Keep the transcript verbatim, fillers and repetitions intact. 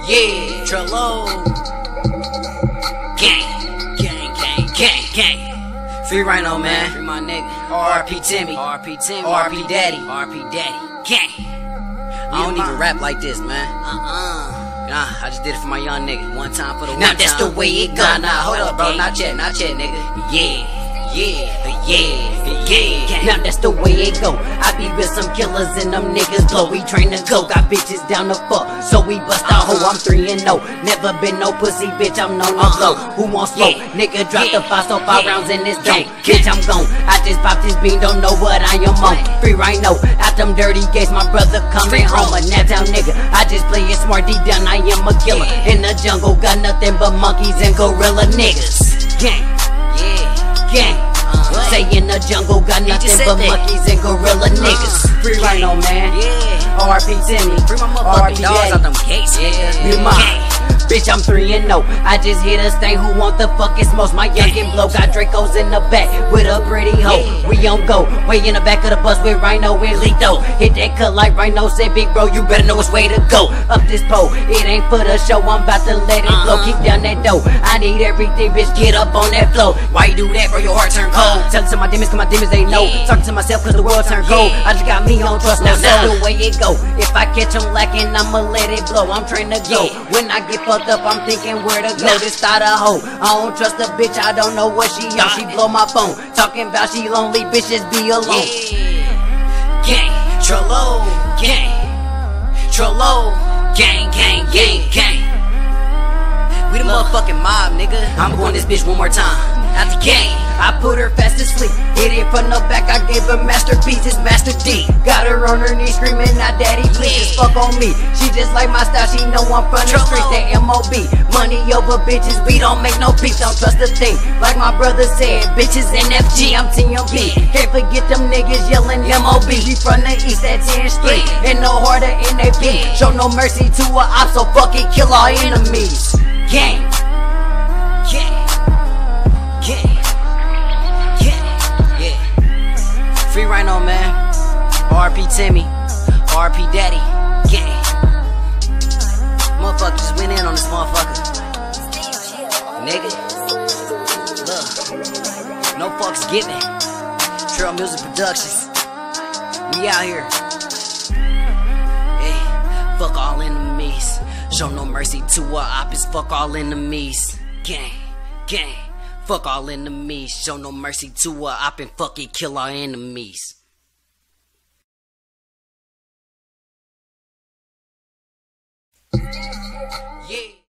Yeah, Trello. Gang, gang, gang, gang, gang. Free Rhino, man. Free my nigga. R P Timmy. R P Timmy. R P Daddy. R P Daddy. Gang. I don't even rap like this, man. Uh-uh. Nah, I just did it for my young nigga. One time for the one time. Now that's the way it go. Nah, nah, hold up, bro. Not yet, not yet, nigga. Yeah, yeah, yeah, yeah. Now that's the way it go. I be with some killers and them niggas blow. We train to go. Got bitches down the fuck, so we bust out hoe. I'm three and no. Never been no pussy, bitch. I'm known to blow. Who wants smoke? Nigga, drop the five, so five rounds in this game. Bitch, I'm gone. I just popped this bean, don't know what I am on. Free Rhino. Out them dirty gates, my brother coming home. A Naptown nigga. I just play it smart, deep down. I am a killer. In the jungle, got nothing but monkeys and gorilla niggas. Gang. Gang. Uh, Say in the jungle, got nothing but that. monkeys and gorilla uh, niggas. Free Rhino, man. Yeah. R P Timmy. Free my motherfucking dogs out them gates. Yeah. You mine. Bitch, I'm three and no. I just hit a stain. Who want the fuckest most? My youngin' blow got Dracos in the back with a pretty hoe. Yeah. We on go. Way in the back of the bus with Rhino and Lito. Hit that cut like Rhino said, big bro, you better know which way to go. Up this pole, it ain't for the show. I'm about to let it uh-huh. blow. Keep down that dough. I need everything, bitch. Get up on that flow. Why you do that, bro? Your heart turn cold. Tell it to my demons, cause my demons they know. Yeah. Talking to myself, cause the world turn cold. Yeah. I just got me on trust now. That's the way it go. If I catch them lacking, I'ma let it blow. I'm trained to go. Yeah. When I get fucked up, I'm thinking where to go. Nah. This thought a hoe. I don't trust a bitch. I don't know what she on. She blow my phone. Talking about she lonely. Bitches be alone. Yeah. Gang. Trello. Gang. Trello. Gang, gang, gang, gang. We the Look. motherfucking mob, nigga. I'm going this bitch one more time. Out the game. I put her fast to sleep. Hit it from the back, I gave her masterpiece, it's Master D. Got her on her knees screaming, now daddy please just fuck on me. She just like my style, she know I'm from the streets, that M O B. Money over bitches, we don't make no peace, don't trust a thing. Like my brother said, bitches N F G, I'm T M B. Can't forget them niggas yelling M O B. We from the east at tenth street, and no harder N A P. Show no mercy to a op, so fuck it, kill our enemies. Gang. Gang. Gang. Free Rhino, man. R P Timmy. R P Daddy. Gang. Motherfucker just went in on this motherfucker. Nigga. Look. No fucks given. Trail Music Productions. We out here. Hey. Fuck all enemies. Show no mercy to our opposites. Fuck all enemies. Gang. Gang. Fuck all enemies, show no mercy to a op and fuck it, kill our enemies.